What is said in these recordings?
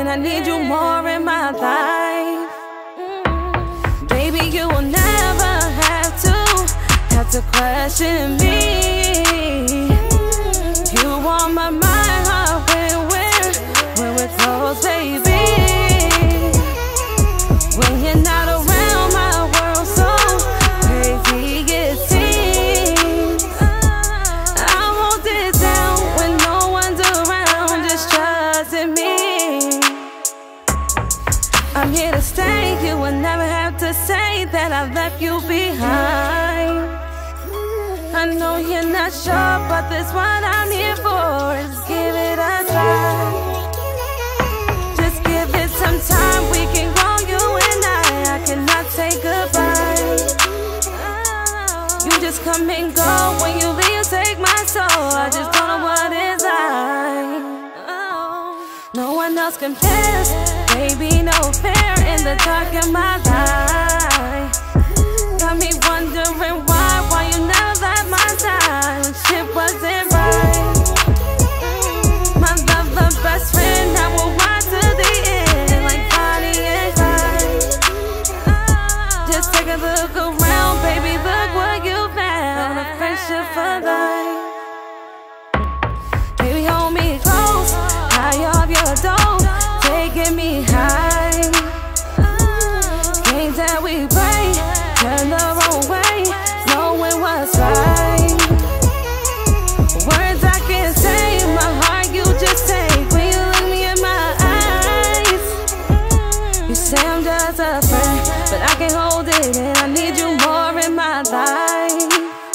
and I need you more in my life. Baby, you will never have to question me. You on my mind, heart, when we're close, baby. When you're not around, my world so crazy it seems. I hold it down when no one's around, just trusting me. I'm here to stay, you will never have to say that I left you behind. I know you're not sure, but that's what I'm here for. Just give it a try. Just give it some time, we can grow, you and I cannot say goodbye. You just come and go, when you leave, take my soul. I just don't know what is like. No one else compares, baby, no fair in the dark of my life. Got me wondering why you never left my side when shit wasn't right. My love, best friend, I will ride to the end like Bonnie and Clyde. Just take a look around, baby, look what you found, a friendship for life. Baby, hold me close, high off your door, taking me high. Games that we play, turn the wrong way, knowing what's right. Words I can't say, my heart you just take when you look me in my eyes. You say I'm just a friend, but I can't hold it in, I need you more in my life.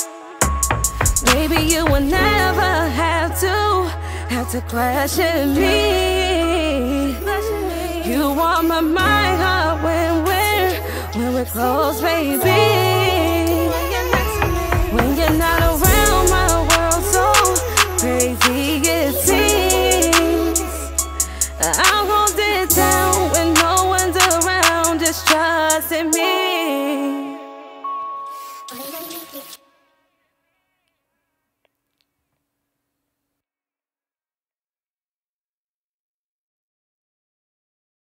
Baby, you will never have to question me. You on my mind, heart, when we're close, baby. When you're not around, my world so crazy it seems. I'll hold it down when no one's around, just trusting me.